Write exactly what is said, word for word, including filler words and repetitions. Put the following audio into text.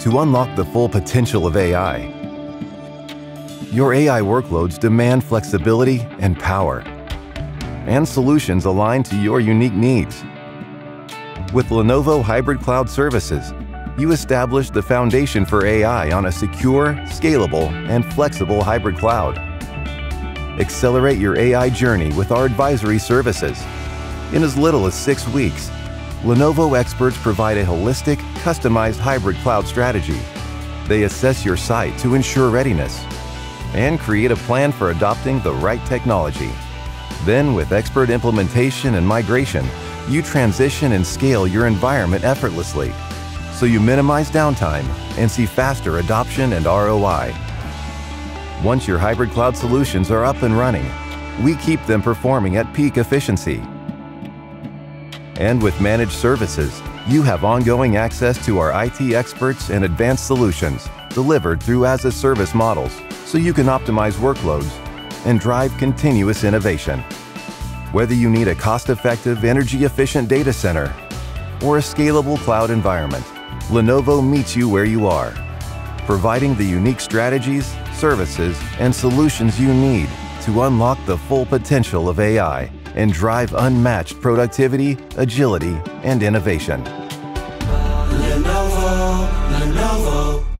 to unlock the full potential of A I. Your A I workloads demand flexibility and power, and solutions aligned to your unique needs. With Lenovo Hybrid Cloud Services, you establish the foundation for A I on a secure, scalable, and flexible hybrid cloud. Accelerate your A I journey with our advisory services. In as little as six weeks, Lenovo experts provide a holistic, customized hybrid cloud strategy. They assess your site to ensure readiness and create a plan for adopting the right technology. Then, with expert implementation and migration, you transition and scale your environment effortlessly, so you minimize downtime and see faster adoption and R O I. Once your hybrid cloud solutions are up and running, we keep them performing at peak efficiency. And with managed services, you have ongoing access to our I T experts and advanced solutions delivered through as-a-service models, so you can optimize workloads and drive continuous innovation. Whether you need a cost-effective, energy-efficient data center or a scalable cloud environment, Lenovo meets you where you are, providing the unique strategies, services, and solutions you need to unlock the full potential of A I and drive unmatched productivity, agility, and innovation. Lenovo, Lenovo.